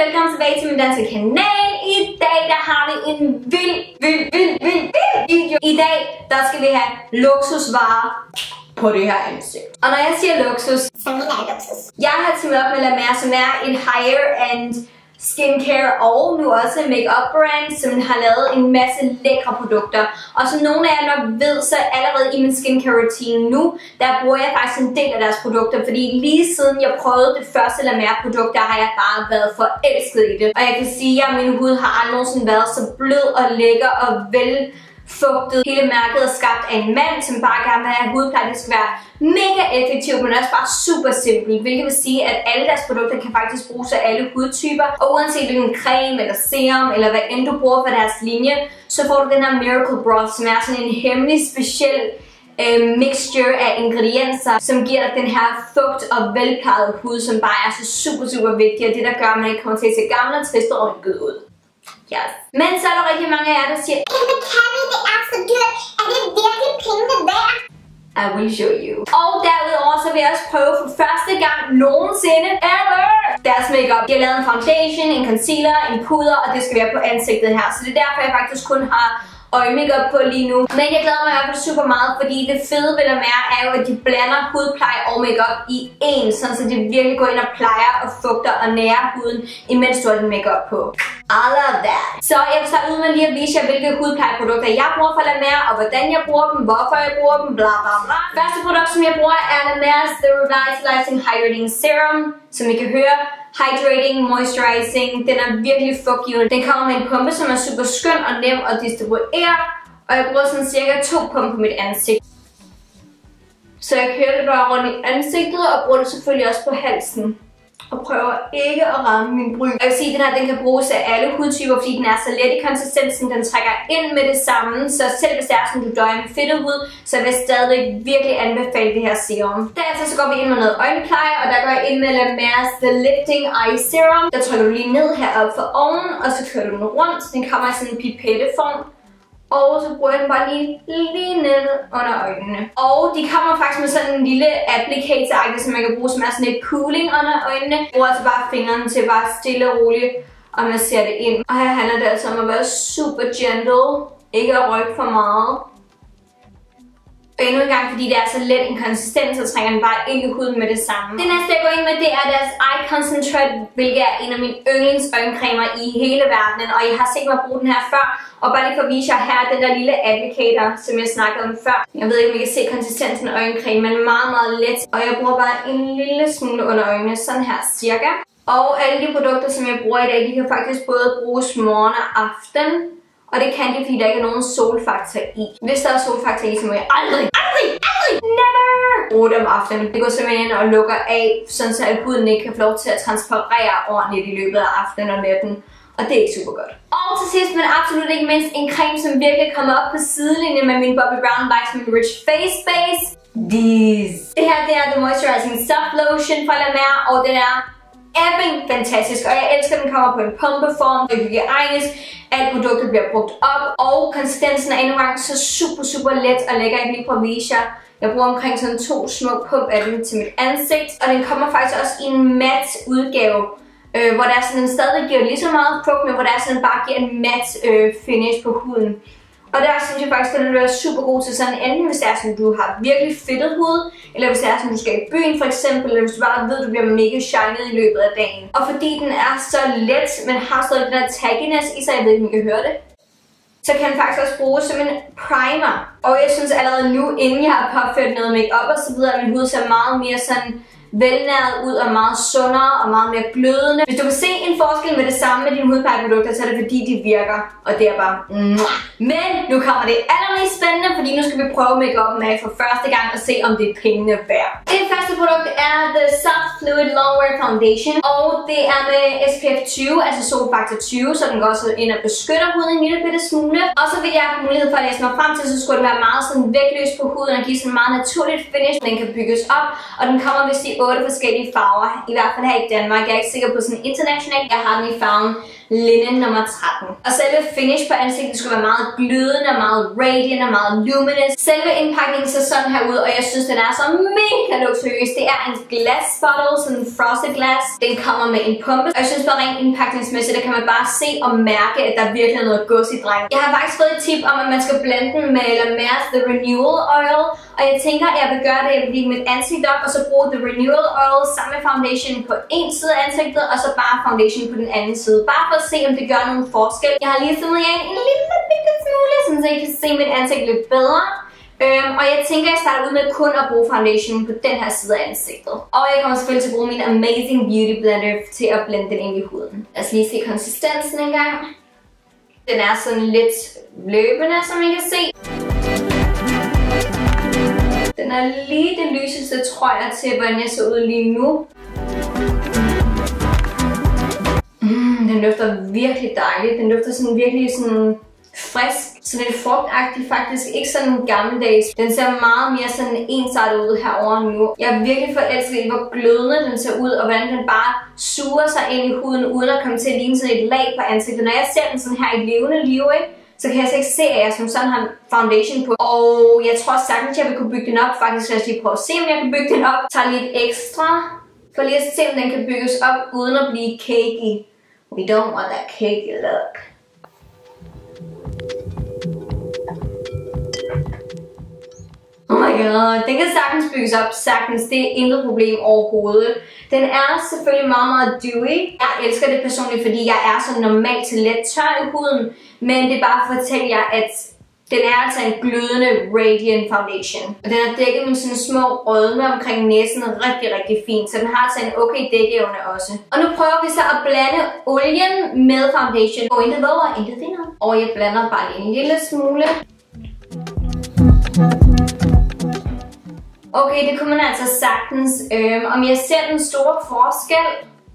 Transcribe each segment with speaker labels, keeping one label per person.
Speaker 1: velkommen tilbage til min danske kanal. I dag der har vi en vild video. I dag der skal vi have luksusvarer på det her ansigt. Og når jeg siger luksus, så mener jeg luksus. Jeg har teamet op med La Mer, som er en higher end skincare og nu også make-up brand, som har lavet en masse lækre produkter. Og som nogle af jer nok ved, så allerede i min skincare routine nu, der bruger jeg faktisk en del af deres produkter, fordi lige siden jeg prøvede det første La Mer produkt, der har jeg bare været forelsket i det. Og jeg kan sige, at min hud har aldrig nogensinde været så blød og lækker og velfugtet. Hele mærket er skabt af en mand, som bare gerne vil have hudpleje. Det skal være mega effektivt, men også bare super simpelt. Hvilket vil sige, at alle deres produkter kan faktisk bruges af alle hudtyper. Og uanset hvilken creme eller serum, eller hvad end du bruger for deres linje, så får du den her Miracle Broth, som er sådan en hemmelig speciel mixture af ingredienser, som giver dig den her fugt og velplejede hud, som bare er så super vigtig, og det der gør, at man ikke kommer til at se gammel og trist og rynket ud. Yes. Men så er der rigtig mange af jer, der siger,
Speaker 2: men Cammy, det er så dyrt. Er det virkelig pengene værd?
Speaker 1: I will show you. Og derudover så vil jeg også prøve for første gang nogensinde ever deres makeup. De har lavet en foundation, en concealer, en puder, og det skal være på ansigtet her. Så det er derfor, jeg faktisk kun har øjemakeup på lige nu. Men jeg glæder mig i hvert fald super meget, fordi det fede ved La Mer er jo, at de blander hudpleje og makeup i én, sådan så det virkelig går ind og plejer og fugter og nærer huden, imens du har din makeup på. I love that. Så jeg vil starte ud med lige at vise jer, hvilke hudplejeprodukter jeg bruger fra La Mer, og hvordan jeg bruger dem, hvorfor jeg bruger dem, bla bla bla. Første produkt, som jeg bruger, er La Mer's The Revitalizing Hydrating Serum, som I kan høre. Hydrating, moisturizing, den er virkelig fugtgivende. Den kommer med en pumpe, som er super skøn og nem at distribuere, og jeg bruger sådan cirka 2 pumper på mit ansigt. Så jeg kører det bare rundt i ansigtet og bruger det selvfølgelig også på halsen. Og prøver ikke at ramme min bryn. Jeg vil sige, at den her den kan bruges af alle hudtyper, fordi den er så let i konsistensen. Den trækker ind med det samme, så selv hvis det er sådan, du døjer med fedtet hud, så vil jeg stadig virkelig anbefale det her serum. Derefter så går vi ind med noget øjenpleje, og der går jeg ind med La Mer's The Lifting Eye Serum. Der trykker du lige ned heroppe for oven, og så kører du den rundt. Den kommer i sådan en pipetteform. Og så bruger jeg den bare lige ned under øjnene. Og de kommer faktisk med sådan en lille applicator, som man kan bruge, som er sådan et cooling under øjnene. Jeg bruger altså bare fingrene til bare stille og roligt og massere det ind. Og her handler det altså om at være super gentle. Ikke at rykke for meget. Og endnu en gang, fordi det er så let en konsistens, så trænger den bare ind i huden med det samme. Det næste jeg går ind med, det er deres Eye Concentrate, hvilket er en af mine yndlingsøjencremer i hele verdenen. Og jeg har set mig bruge den her før. Og bare lige for at vise jer her, den der lille applicator, som jeg snakkede om før. Jeg ved ikke, om I kan se konsistensen af øjencreme, men meget let. Og jeg bruger bare en lille smule under øjnene, sådan her cirka. Og alle de produkter, som jeg bruger i dag, de kan faktisk både bruges morgen og aften. Og det kan de, fordi der ikke er nogen solfaktor i. Hvis der er solfaktor i, så må jeg aldrig never bruge det om aftenen. Det går simpelthen ind og lukker af, sådan så at huden ikke kan få lov til at transparere ordentligt i løbet af aftenen og natten. Og det er ikke super godt. Og til sidst, men absolut ikke mindst, en creme, som virkelig kommer op på sidelinjen med min Bobbi Brown Vitamin Rich Face Base. Det her, det er The Moisturizing Soft Lotion fra La Mer, og den er effing fantastisk, og jeg elsker, at den kommer på en pumpeform. Det er hygiejnisk, at produktet bliver brugt op, og konsistensen er endnu engang så super let og lækker. Jeg kan lige prøve at vise jer. Jeg bruger omkring sådan 2 små pump af den til mit ansigt, og den kommer faktisk også i en mat udgave, hvor der sådan, den stadig giver lige så meget fugt, men hvor der sådan bare giver en mat finish på huden. Og der synes jeg faktisk, at den vil være super god til sådan, enten hvis det er sådan, du har virkelig fedtet hud, eller hvis det er sådan, du skal i byen for eksempel, eller hvis du bare ved, at du bliver mega shined i løbet af dagen. Og fordi den er så let, men har stadig den her tagginess i sig, jeg ved ikke, om I kan høre det, så kan den faktisk også bruges som en primer. Og jeg synes allerede nu, inden jeg har påført noget make-up og så videre, at min hud ser meget mere sådan velnæret ud og meget sundere og meget mere glødende. Hvis du kan se en forskel med det samme med dine hudplejeprodukter, så er det fordi de virker, og det er bare Men nu kommer det allermest spændende, fordi nu skal vi prøve make-up'en af for første gang og se, om det er pengene værd. Det første produkt er The Soft Fluid Longwear Foundation, og det er med SPF 20, altså solfaktor 20, så den går også ind og beskytter huden en lille bitte smule. Og så vil jeg have mulighed for at læse mig frem til, så skulle det være meget sådan vægtløs på huden og give sådan meget naturligt finish. Den kan bygges op, og den kommer vist i 8 forskellige farver, i hvert fald her i Danmark. Jeg er ikke sikker på sådan internationalt. Jeg har den i farven Linen nummer 13. Og selve finish på ansigtet skulle være meget glødende, meget radiant og meget luminous. Selve indpakningen ser sådan her ud, og jeg synes, den er så mega luksuriøs. Det er en glass bottle, sådan en frosted glass. Den kommer med en pumpe, og jeg synes bare rent indpakningsmæssigt, der kan man bare se og mærke, at der virkelig er noget gods i drengen. Jeg har faktisk fået et tip om, at man skal blande den med La Mer's The Renewal Oil, og jeg tænker, at jeg vil gøre det, jeg vil lægge mit ansigt op, og så bruge The Renewal Oil sammen med foundation på en side af ansigtet, og så bare foundation på den anden side. Bare for at se, om det gør nogen forskel. Jeg har lige zoomet jer en lille bitte smule, så I kan se mit ansigt lidt bedre. Og jeg tænker, at jeg starter ud med kun at bruge foundation på den her side af ansigtet. Og jeg kommer selvfølgelig til at bruge min Amazing Beauty Blender til at blende den ind i huden. Lad os lige se konsistensen en gang. Den er sådan lidt løbende, som I kan se. Den er lige det lyseste, tror jeg, til hvordan jeg ser ud lige nu. Den lugter virkelig dejligt. Den lugter sådan virkelig sådan frisk, sådan lidt frugtagtig faktisk, ikke sådan gammeldags. Den ser meget mere sådan ensartet ud herovre nu. Jeg er virkelig forelsket i, hvor glødende den ser ud, og hvordan den bare suger sig ind i huden, uden at komme til at ligne sådan et lag på ansigtet. Når jeg ser den sådan her i levende liv, så kan jeg altså ikke se, at jeg som sådan har foundation på. Og jeg tror sagtens, jeg vil kunne bygge den op. Faktisk lad os lige prøve at se, om jeg kan bygge den op. Tager lidt ekstra, for lige at se, om den kan bygges op, uden at blive cakey. We don't want that cakey look. Oh my god, den kan sagtens bygges op, sagtens. Det er intet problem overhovedet. Den er selvfølgelig meget, meget dewy. Jeg elsker det personligt, fordi jeg er så normalt til let tør i huden. Men det er bare for at fortælle jer, at den er altså en glødende radiant foundation. Og den er dækket med sådan små rødme omkring næsen rigtig, rigtig fint. Så den har altså en okay dækkeevne også. Og nu prøver vi så at blande olien med foundation. Og intet våger, intet vinder. Og jeg blander bare lige en lille smule. Okay, det kunne man altså sagtens. Om jeg ser den store forskel?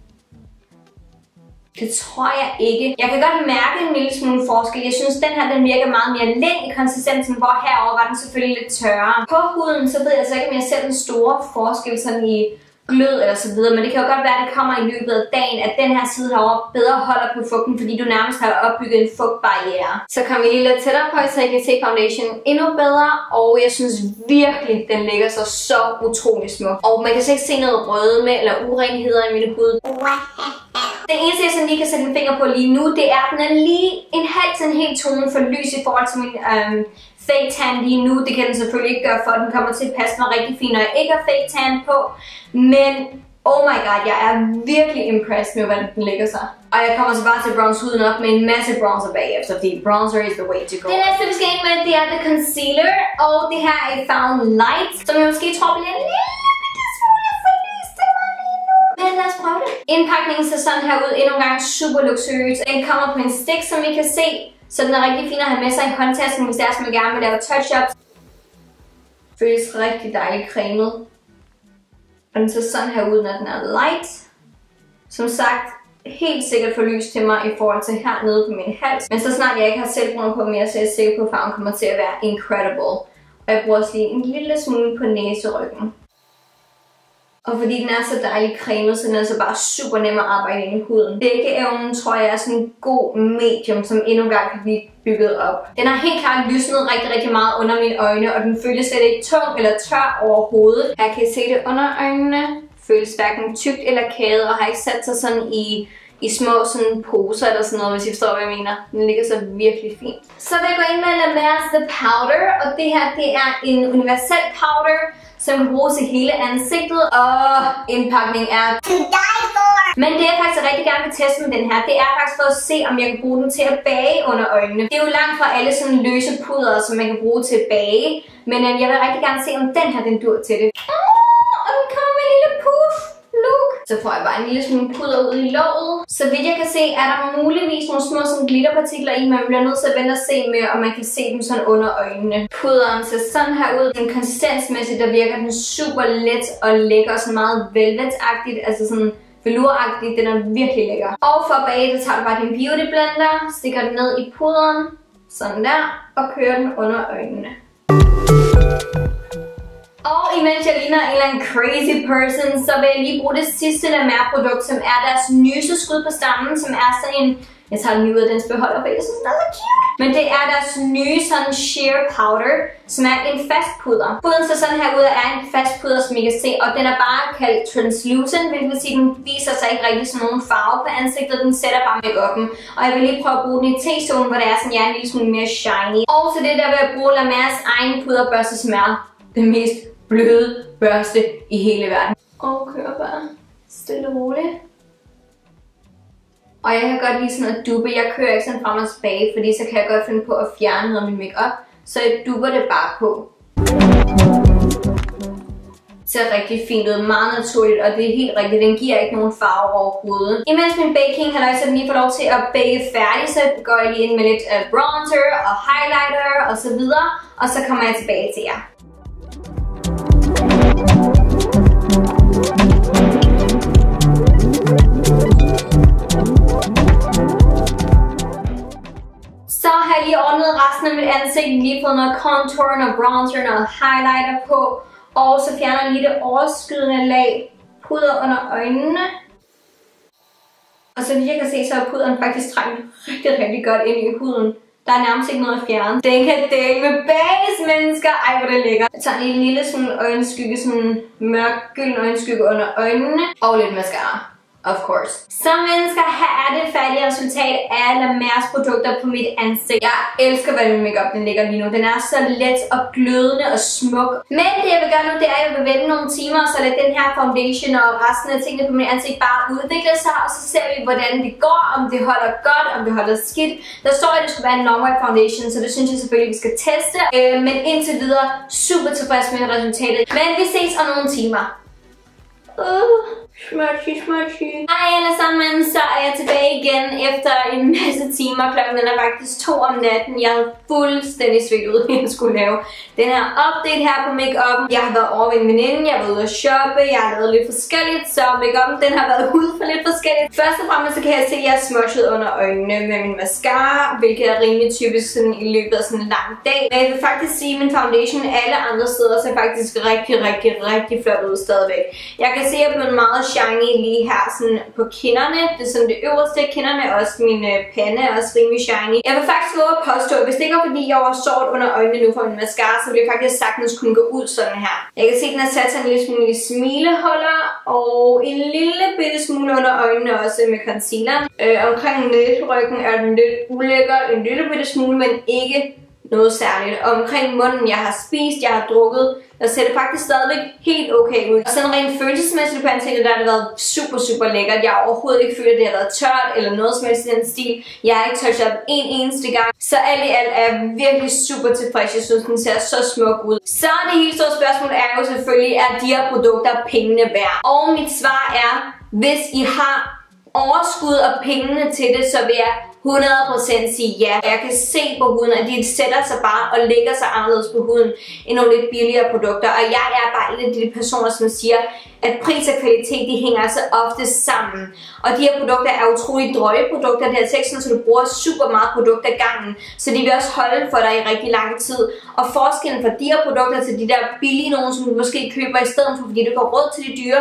Speaker 1: Det tror jeg ikke. Jeg kan godt mærke en lille smule forskel. Jeg synes, den her den virker meget mere lind i konsistensen, hvor herover var den selvfølgelig lidt tørre. På huden, så ved jeg altså ikke, om jeg ser den store forskel sådan i glød eller så videre, men det kan jo godt være, at det kommer i løbet af dagen, at den her side herovre bedre holder på fugten, fordi du nærmest har opbygget en fugtbarriere. Så kommer vi lige lidt tættere på, så jeg kan se foundation endnu bedre, og jeg synes virkelig, den lægger sig så utrolig smuk. Og man kan så ikke se noget rødme eller urenheder i min hud. Det eneste, jeg sådan lige kan sætte en finger på lige nu, det er, at den er lige en halv til en hel tone for lys i forhold til min fake tan lige nu. Det kan den selvfølgelig ikke gøre, for den kommer til at passe mig rigtig fint, når jeg ikke har fake tan på. Men oh my god, jeg er virkelig impressed med, hvordan den lægger sig. Og jeg kommer så bare til at bronze huden op med en masse bronzer bagefter, fordi bronzer is the way to go. Det næste, vi skal ind med, det er the concealer. Og det her er Found Light, som jeg måske tror bliver en lille smule for lys til mig lige nu. Men lad os prøve det. Indpakningen ser sådan her ud, endnu en gang super luksuriøs. Den kommer på en stik, som I kan se. Så den er rigtig fin at have med sig i håndtasken, hvis det er, som jeg gerne vil lave touch-ups. Føles rigtig dejligt cremet. Og den ser sådan her ud, når den er light. Som sagt, helt sikkert for lys til mig i forhold til hernede på min hals. Men så snart jeg ikke har selvbruner på mere, så er jeg sikker på, at farven kommer til at være incredible. Og jeg bruger også lige en lille smule på næseryggen. Og fordi den er så dejligt cremet, så den er altså bare super nem at arbejde ind i huden. Dækkeevnen tror jeg er sådan en god medium, som endnu en gang kan blive bygget op. Den har helt klart lysnet rigtig, rigtig meget under mine øjne, og den føles slet ikke tung eller tør overhovedet. Her kan I se det under øjnene. Føles hverken tykt eller kædet, og har ikke sat sig sådan i små sådan poser eller sådan noget, hvis I forstår, hvad jeg mener. Den ligger så virkelig fint. Så vil jeg gå ind med La Mer's The Powder, og det her det er en universel powder, som kan bruges i hele ansigtet, og indpakning er
Speaker 2: to die for.
Speaker 1: Men det jeg faktisk rigtig gerne vil teste med den her, det er faktisk for at se, om jeg kan bruge den til at bage under øjnene. Det er jo langt fra alle sådan løse pudder, som man kan bruge til at bage, men jeg vil rigtig gerne se, om den her den dur til det. Og den kommer med en lille puff look. Så får jeg bare en lille smule pudder ud i låget. Så vidt jeg kan se, er der muligvis nogle små sådan glitterpartikler i, men man bliver nødt til at vente og se med, om man kan se dem sådan under øjnene. Pudderen ser sådan her ud. Den konsistensmæssigt, der virker den super let og lækker, sådan meget velvet-agtigt, altså sådan veluragtigt. Den er virkelig lækker. Og for bag, så tager du bare din beauty blender, stikker den ned i pudderen, sådan der, og kører den under øjnene. Og imens jeg ligner en eller anden crazy person, så vil jeg lige bruge det sidste La Mer produkt, som er deres nyeste skud på stammen, som er sådan en Jeg tager den lige ud af dens beholder, for jeg synes, den er så cute. Men det er deres nye sådan sheer powder, som er en fast pudder. Pudden ser sådan her ud og er en fast pudder, som I kan se, og den er bare kaldt translucent, hvilket vil sige, at den viser sig ikke rigtig sådan nogen farve på ansigtet, den sætter bare make-up'en. Og jeg vil lige prøve at bruge den i T-zonen, hvor det er sådan, jeg er en lille smule mere shiny. Og så det der ved at bruge La Mers egen pudderbørste, som er den mest bløde børste i hele verden. Og kører bare stille og roligt. Og jeg kan godt lide sådan at dubbe. Jeg kører ikke sådan frem og tilbage, fordi så kan jeg godt finde på at fjerne noget af min makeup. Så jeg dubber det bare på. Det ser rigtig fint ud, meget naturligt, og det er helt rigtigt. Den giver ikke nogen farve overhovedet. Imens min baking halløj, så den lige får lov til at bage færdig, så går jeg lige ind med lidt bronzer og highlighter og så videre. Og så kommer jeg tilbage til jer. Så har jeg lige ordnet resten af mit ansigt, lige fået noget contour, noget bronzer, noget highlighter på. Og så fjerner jeg lige det overskydende lag pudder under øjnene. Og så vidt jeg kan se, så er pudderen faktisk trængt rigtig godt ind i huden. Der er nærmest ikke noget at fjerne. Den kan dele med base, mennesker. Ej, hvor det lækker. Jeg tager lige en lille sådan øjenskygge, sådan mørk gylden øjenskygge under øjnene. Og lidt mascara. Of course. Så mennesker, her er det færdige resultat af La Mers produkter på mit ansigt. Jeg elsker, hvordan min makeup den ligger lige nu. Den er så let og glødende og smuk. Men det jeg vil gøre nu, det er, at jeg vil vente nogle timer, så lade den her foundation og resten af tingene på mit ansigt bare udvikle sig. Og så ser vi, hvordan det går, om det holder godt, om det holder skidt. Der står, at det skulle være en long white foundation, så det synes jeg selvfølgelig, vi skal teste. Men indtil videre, super tilfreds med resultatet. Men vi ses om nogle timer. Smudgy. Hej alle sammen, så er jeg tilbage igen efter en masse timer. Klokken den er faktisk 2 om natten. Jeg havde fuldstændig svedt ud, jeg skulle lave den her update her på make-up'en. Jeg har været over ved en veninde, jeg har været ude at shoppe, jeg har lavet lidt forskelligt, så make-up'en den har været ude for lidt forskelligt. Først og fremmest så kan jeg se, at jeg er smudget under øjnene med min mascara, hvilket er rimelig typisk sådan i løbet af sådan en lang dag. Men jeg vil faktisk sige, at min foundation alle andre steder ser faktisk rigtig flot ud stadigvæk. Jeg kan se, at den er meget shiny lige her sådan på kinderne. Det er sådan det øverste af kinderne, også min pande er også rimelig shiny. Jeg vil faktisk våge at påstå, at hvis det ikke var fordi jeg var sort under øjnene nu for min mascara, så ville jeg faktisk sagtens kunne gå ud sådan her. Jeg kan se, at den har sat sig en lille smule smileholder og en lille bitte smule under øjnene også med concealer. Omkring næseryggen er den lidt ulækker, en lille bitte smule, men ikke noget særligt. Og omkring munden, jeg har spist, jeg har drukket, der ser det faktisk stadigvæk helt okay ud. Og sådan rent følelsesmæssigt på ansigtet, der har det været super lækkert. Jeg har overhovedet ikke følt, at det har været tørt eller noget som helst i den stil. Jeg har ikke touchet op en eneste gang. Så alt i alt er jeg virkelig super tilfreds. Jeg synes, den ser så smuk ud. Så det helt store spørgsmål er jo selvfølgelig, er de her produkter pengene værd? Og mit svar er, hvis I har overskud og pengene til det, så vil jeg 100% sige ja. Jeg kan se på huden, at de sætter sig bare og lægger sig anderledes på huden end nogle lidt billigere produkter. Og jeg er bare en af de personer, som siger, at pris og kvalitet, de hænger altså ofte sammen. Og de her produkter er utroligt drøje produkter. Det er altså ikke sådan, at du bruger super meget produkt ad gangen. Så de vil også holde for dig i rigtig lang tid. Og forskellen fra de her produkter til de der billige nogen, som du måske køber i stedet for, fordi du får råd til de dyre,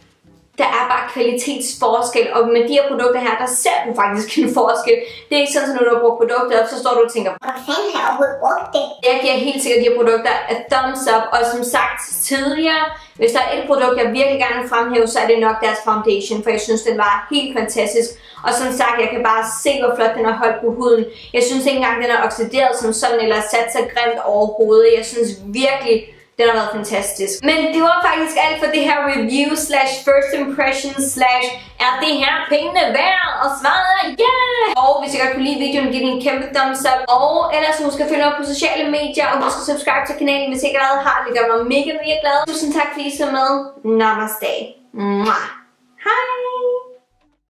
Speaker 1: der er bare kvalitetsforskel, og med de her produkter her, der ser du faktisk en forskel. Det er ikke sådan, at når du har brugt produkter op, så står du og tænker,
Speaker 2: Hvor fanden har jeg overhovedet brugt det?
Speaker 1: jeg giver helt sikkert de her produkter et thumbs up, og som sagt tidligere, hvis der er et produkt, jeg virkelig gerne vil fremhæve, så er det nok deres foundation, for jeg synes, den var helt fantastisk. Og som sagt, jeg kan bare se, hvor flot den har holdt på huden. Jeg synes ikke engang, den er oxideret som sådan, eller sat sig grimt overhovedet. Jeg synes virkelig, den har været fantastisk. Men det var faktisk alt for det her review slash first impression slash er det her pengene værd? Og svaret er yeah! Og hvis I godt kunne lide videoen, giv den en kæmpe thumbs up. Og ellers husk at følge op på sociale medier, og husk at subscribe til kanalen, hvis I ikke allerede har det. Det gør mig mega glad. Tusind tak fordi I så med. Namaste. Mwah. Hej!